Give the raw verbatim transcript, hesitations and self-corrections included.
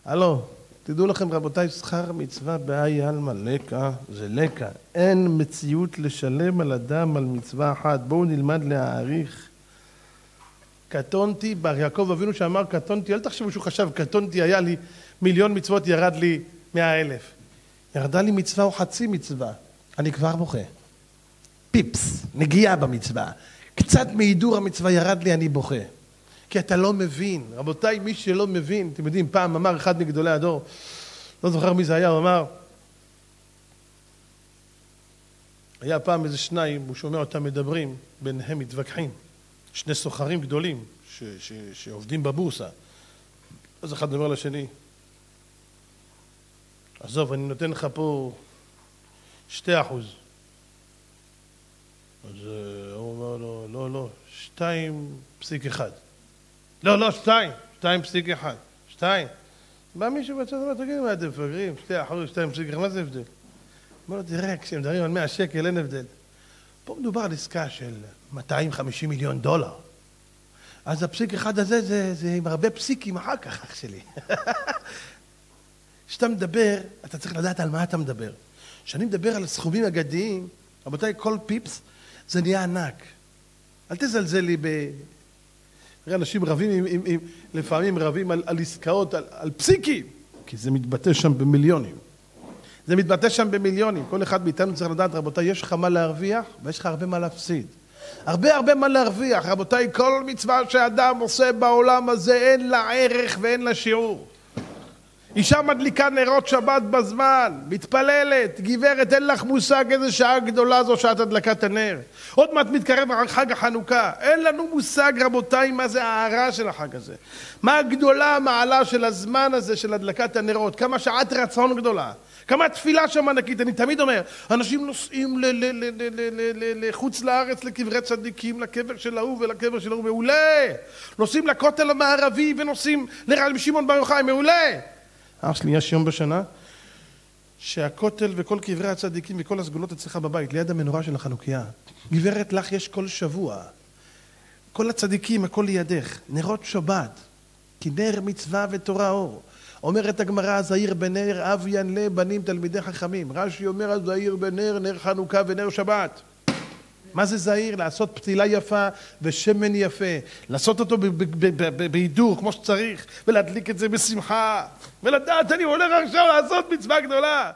הלו, תדעו לכם רבותיי, שכר מצווה באי עלמא לקה, זה לקה. אין מציאות לשלם על אדם על מצווה אחת. בואו נלמד להעריך. קטונתי, בר יעקב אבינו שאמר קטונתי, אל תחשבו שהוא חשב קטונתי, היה לי מיליון מצוות, ירד לי מאה אלף. ירדה לי מצווה או חצי מצווה, אני כבר בוכה. פיפס, נגיעה במצווה. קצת מהידור המצווה ירד לי, אני בוכה. כי אתה לא מבין. רבותיי, מי שלא מבין, אתם יודעים, פעם אמר אחד מגדולי הדור, לא זוכר מי זה היה, הוא אמר, היה פעם איזה שניים, הוא שומע אותם מדברים, ביניהם מתווכחים. שני סוחרים גדולים ש- ש- שעובדים בבורסה. אז אחד אומר לשני, עזוב, אני נותן לך פה שתי אחוז. אז הוא אומר לו, לא, לא, שתיים פסיק אחד. לא, לא, שתיים, שתיים פסיק אחד, שתיים. בא מישהו בצד אומר, תגיד, מה אתם מפגרים? שתי אחוז, שתיים פסיק אחד, מה זה הבדל? אומר לו, תראה, כשהם מדברים על מאה שקל, אין הבדל. פה מדובר על עסקה של מאתיים וחמישים מיליון דולר. אז הפסיק אחד הזה, זה, זה עם הרבה פסיקים אחר כך, אח שלי. כשאתה מדבר, אתה צריך לדעת על מה אתה מדבר. כשאני מדבר על סכומים אגדיים, רבותיי, כל פיפס, זה נהיה ענק. אל תזלזל לי ב... אנשים רבים, עם, עם, עם, לפעמים רבים על, על עסקאות, על, על פסיקים, כי זה מתבטא שם במיליונים. זה מתבטא שם במיליונים. כל אחד מאיתנו צריך לדעת, רבותיי, יש לך מה להרוויח, ויש לך הרבה מה להפסיד. הרבה הרבה מה להרוויח, רבותיי, כל מצווה שאדם עושה בעולם הזה, אין לה ערך ואין לה שיעור. אישה מדליקה נרות שבת בזמן, מתפללת, גברת, אין לך מושג איזה שעה גדולה זו שעת הדלקת הנר. עוד מעט מתקרב חג החנוכה, אין לנו מושג רבותיי מה זה ההערה של החג הזה. מה הגדולה המעלה של הזמן הזה של הדלקת הנרות, כמה שעת רצון גדולה, כמה תפילה שם ענקית. אני תמיד אומר, אנשים נוסעים לחוץ לארץ לקברי צדיקים, לקבר של ההוא ולקבר של ההוא, מעולה. נוסעים לכותל המערבי ונוסעים לרבי שמעון בר יוחאי, מעולה. אח שלי, יש יום בשנה שהכותל וכל קברי הצדיקים וכל הסגולות אצלך בבית, ליד המנורה של החנוכיה. גברת, לך יש כל שבוע. כל הצדיקים, הכל לידך. נרות שבת, כי נר מצווה ותורה אור. אומרת הגמרא, זהיר בנר, אב ינלה בנים תלמידי חכמים. רש"י אומר, זהיר בנר, נר חנוכה ונר שבת. מה זה זהיר? לעשות פתילה יפה ושמן יפה. לעשות אותו בהידור כמו שצריך, ולהדליק את זה בשמחה. ולדעת, אני הולך עכשיו לעשות מצווה גדולה.